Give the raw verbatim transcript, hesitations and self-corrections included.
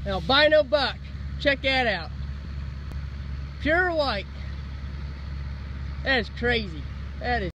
Albino buck. Check that out. Pure white. That is crazy. That is